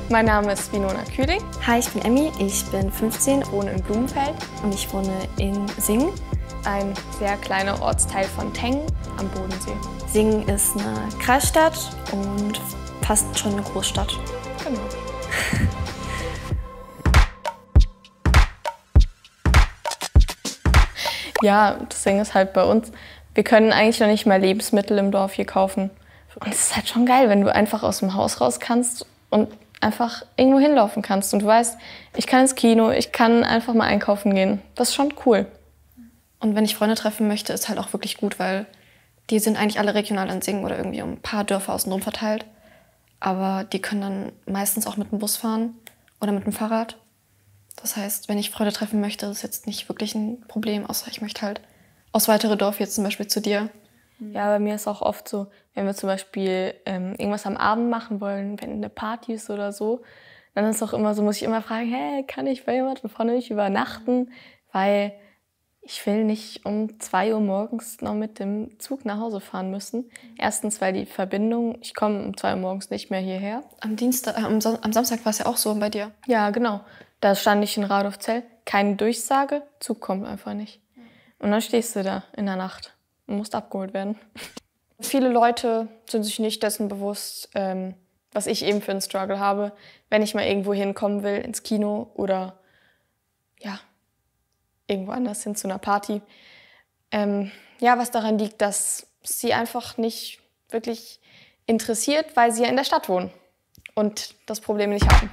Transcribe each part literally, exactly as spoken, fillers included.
Mein Name ist Winona Kühling. Hi, ich bin Emmy, ich bin fünfzehn wohne in Blumenfeld und ich wohne in Singen. Ein sehr kleiner Ortsteil von Tengen am Bodensee. Singen ist eine Kreisstadt und fast schon eine Großstadt. Genau. Ja, das Ding ist halt bei uns, wir können eigentlich noch nicht mal Lebensmittel im Dorf hier kaufen. Und es ist halt schon geil, wenn du einfach aus dem Haus raus kannst und einfach irgendwo hinlaufen kannst. Und du weißt, ich kann ins Kino, ich kann einfach mal einkaufen gehen. Das ist schon cool. Und wenn ich Freunde treffen möchte, ist halt auch wirklich gut, weil die sind eigentlich alle regional in Singen oder irgendwie um ein paar Dörfer außenrum verteilt. Aber die können dann meistens auch mit dem Bus fahren oder mit dem Fahrrad. Das heißt, wenn ich Freunde treffen möchte, ist jetzt nicht wirklich ein Problem, außer ich möchte halt aus weitere Dorf, jetzt zum Beispiel zu dir. Ja, bei mir ist auch oft so, wenn wir zum Beispiel ähm, irgendwas am Abend machen wollen, wenn eine Party ist oder so, dann ist es auch immer so, muss ich immer fragen, hey, kann ich bei jemandem von euch übernachten? Weil ich will nicht um zwei Uhr morgens noch mit dem Zug nach Hause fahren müssen. Erstens, weil die Verbindung, ich komme um zwei Uhr morgens nicht mehr hierher. Am Dienstag, äh, am, Son- am Samstag war es ja auch so bei dir. Ja, genau. Da stand ich in Radolfzell, keine Durchsage, Zug kommt einfach nicht. Und dann stehst du da in der Nacht und musst abgeholt werden. Viele Leute sind sich nicht dessen bewusst, ähm, was ich eben für einen Struggle habe, wenn ich mal irgendwo hinkommen will, ins Kino oder ja, irgendwo anders hin zu einer Party. Ähm, ja, was daran liegt, dass sie einfach nicht wirklich interessiert, weil sie ja in der Stadt wohnen und das Problem nicht haben.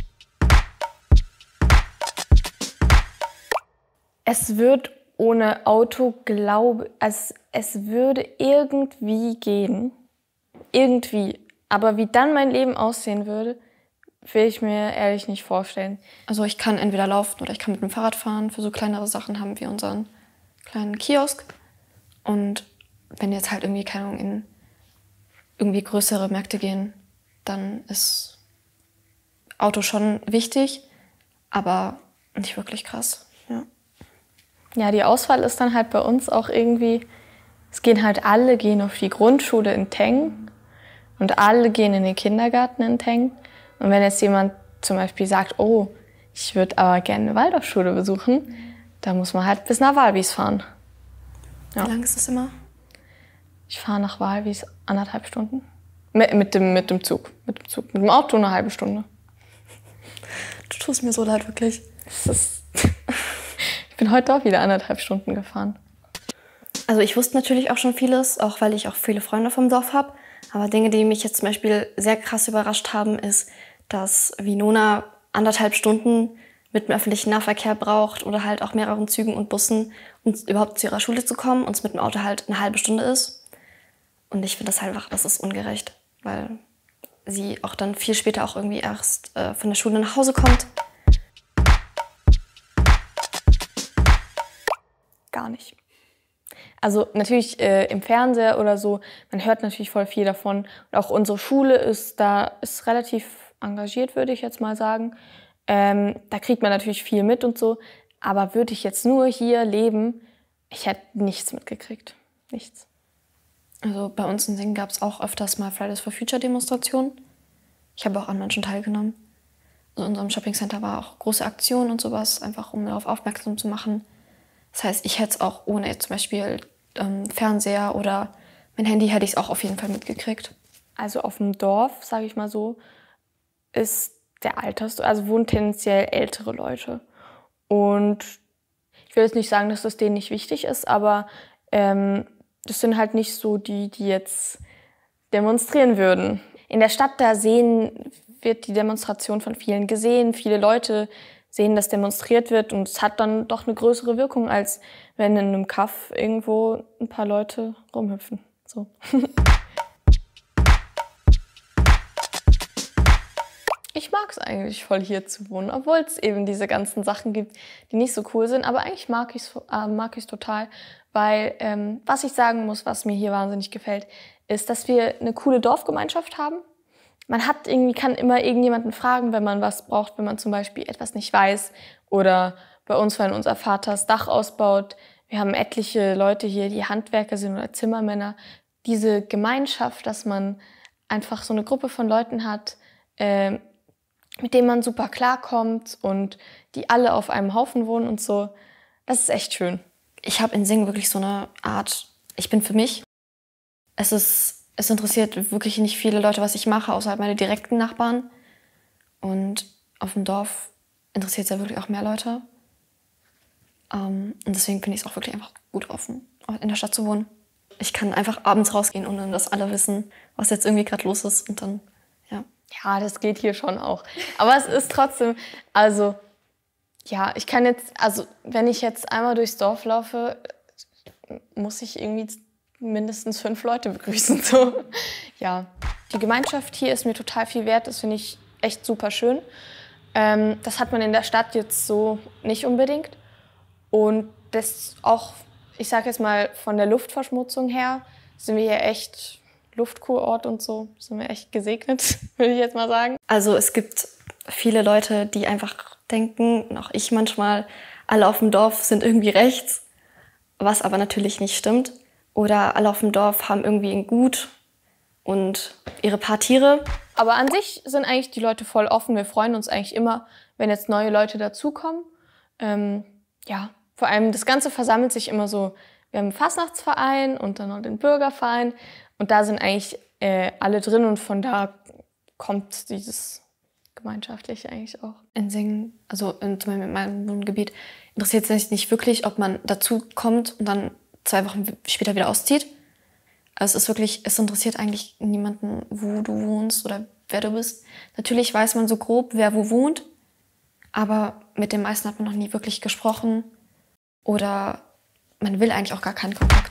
Es wird ohne Auto, glaube also es würde irgendwie gehen. Irgendwie. Aber wie dann mein Leben aussehen würde, will ich mir ehrlich nicht vorstellen. Also ich kann entweder laufen oder ich kann mit dem Fahrrad fahren. Für so kleinere Sachen haben wir unseren kleinen Kiosk. Und wenn jetzt halt irgendwie, keine Ahnung, in irgendwie größere Märkte gehen, dann ist Auto schon wichtig, aber nicht wirklich krass. Ja. Ja, die Auswahl ist dann halt bei uns auch irgendwie, es gehen halt alle gehen auf die Grundschule in Tengen und alle gehen in den Kindergarten in Tengen. Und wenn jetzt jemand zum Beispiel sagt, oh, ich würde aber gerne eine Waldorfschule besuchen, dann muss man halt bis nach Walvis fahren. Ja. Wie lange ist das immer? Ich fahre nach Walvis anderthalb Stunden. Mit, mit, dem, mit dem Zug. Mit dem Zug. Mit dem Auto eine halbe Stunde. Du tust mir so leid, wirklich. Das ist ich bin heute auch wieder anderthalb Stunden gefahren. Also ich wusste natürlich auch schon vieles, auch weil ich auch viele Freunde vom Dorf habe. Aber Dinge, die mich jetzt zum Beispiel sehr krass überrascht haben, ist, dass Winona anderthalb Stunden mit dem öffentlichen Nahverkehr braucht oder halt auch mehreren Zügen und Bussen, um überhaupt zu ihrer Schule zu kommen und es mit dem Auto halt eine halbe Stunde ist. Und ich finde das halt einfach, das ist ungerecht, weil sie auch dann viel später auch irgendwie erst äh, von der Schule nach Hause kommt. Gar nicht. Also natürlich äh, im Fernseher oder so, man hört natürlich voll viel davon. Und auch unsere Schule ist da ist relativ engagiert, würde ich jetzt mal sagen. Ähm, da kriegt man natürlich viel mit und so. Aber würde ich jetzt nur hier leben, ich hätte nichts mitgekriegt. Nichts. Also bei uns in Singen gab es auch öfters mal Fridays for Future Demonstrationen. Ich habe auch an manchen teilgenommen. Also in unserem Shoppingcenter war auch große Aktionen und sowas, einfach um darauf aufmerksam zu machen. Das heißt, ich hätte es auch ohne jetzt zum Beispiel ähm, Fernseher oder mein Handy hätte ich es auch auf jeden Fall mitgekriegt. Also auf dem Dorf, sage ich mal so, ist der Alters, also wohnen tendenziell ältere Leute. Und ich will jetzt nicht sagen, dass das denen nicht wichtig ist, aber ähm, das sind halt nicht so die, die jetzt demonstrieren würden. In der Stadt, da sehen, wird die Demonstration von vielen gesehen. Viele Leute sehen, dass demonstriert wird und es hat dann doch eine größere Wirkung, als wenn in einem Kaff irgendwo ein paar Leute rumhüpfen. So. Ich mag es eigentlich voll hier zu wohnen, obwohl es eben diese ganzen Sachen gibt, die nicht so cool sind. Aber eigentlich mag ich es äh, mag ich's total, weil ähm, was ich sagen muss, was mir hier wahnsinnig gefällt, ist, dass wir eine coole Dorfgemeinschaft haben. Man hat irgendwie, kann immer irgendjemanden fragen, wenn man was braucht, wenn man zum Beispiel etwas nicht weiß. Oder bei uns, wenn unser Vater das Dach ausbaut. Wir haben etliche Leute hier, die Handwerker sind oder Zimmermänner. Diese Gemeinschaft, dass man einfach so eine Gruppe von Leuten hat, äh, mit denen man super klarkommt und die alle auf einem Haufen wohnen und so. Das ist echt schön. Ich habe in Singen wirklich so eine Art, ich bin für mich. Es ist, es interessiert wirklich nicht viele Leute, was ich mache, außer halt meine direkten Nachbarn. Und auf dem Dorf interessiert es ja wirklich auch mehr Leute. Um, und deswegen finde ich es auch wirklich einfach gut, offen in der Stadt zu wohnen. Ich kann einfach abends rausgehen, ohne dass alle wissen, was jetzt irgendwie gerade los ist. Und dann, ja. Ja, das geht hier schon auch. Aber es ist trotzdem, also, ja, ich kann jetzt, also, wenn ich jetzt einmal durchs Dorf laufe, muss ich irgendwie mindestens fünf Leute begrüßen. So. Ja, die Gemeinschaft hier ist mir total viel wert. Das finde ich echt super schön. Ähm, das hat man in der Stadt jetzt so nicht unbedingt. Und das auch, ich sage jetzt mal, von der Luftverschmutzung her sind wir hier echt Luftkurort und so, sind wir echt gesegnet, würde ich jetzt mal sagen. Also es gibt viele Leute, die einfach denken, auch ich manchmal, alle auf dem Dorf sind irgendwie rechts, was aber natürlich nicht stimmt. Oder alle auf dem Dorf haben irgendwie ein Gut und ihre paar Tiere. Aber an sich sind eigentlich die Leute voll offen. Wir freuen uns eigentlich immer, wenn jetzt neue Leute dazukommen. Ähm, ja, vor allem das Ganze versammelt sich immer so. Wir haben einen Fastnachtsverein und dann noch den Bürgerverein. Und da sind eigentlich äh, alle drin und von da kommt dieses Gemeinschaftliche eigentlich auch. In Singen, also in, zum Beispiel in meinem Wohngebiet, interessiert es mich nicht wirklich, ob man dazu kommt und dann zwei Wochen später wieder auszieht. Also es ist wirklich, es interessiert eigentlich niemanden, wo du wohnst oder wer du bist. Natürlich weiß man so grob, wer wo wohnt, aber mit den meisten hat man noch nie wirklich gesprochen oder man will eigentlich auch gar keinen Kontakt.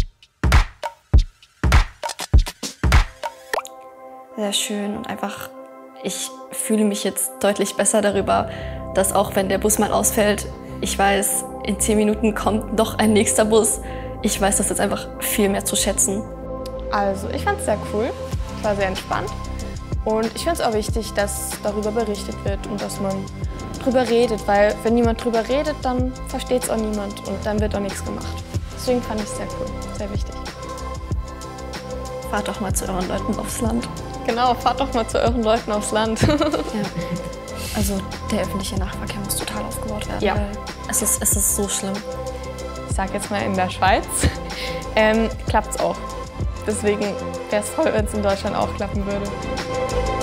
Sehr schön und einfach, ich fühle mich jetzt deutlich besser darüber, dass auch wenn der Bus mal ausfällt, ich weiß, in zehn Minuten kommt noch ein nächster Bus. Ich weiß das jetzt einfach viel mehr zu schätzen. Also ich fand es sehr cool, es war sehr entspannt und ich finde es auch wichtig, dass darüber berichtet wird und dass man drüber redet, weil wenn niemand drüber redet, dann versteht es auch niemand und dann wird auch nichts gemacht. Deswegen fand ich es sehr cool, sehr wichtig. Fahrt doch mal zu euren Leuten aufs Land. Genau, fahrt doch mal zu euren Leuten aufs Land. Ja. Also der öffentliche Nahverkehr muss total aufgebaut werden, ja. weil es ist, es ist so schlimm. Ich sag jetzt mal in der Schweiz, ähm, klappt es auch. Deswegen wäre es toll, wenn es in Deutschland auch klappen würde.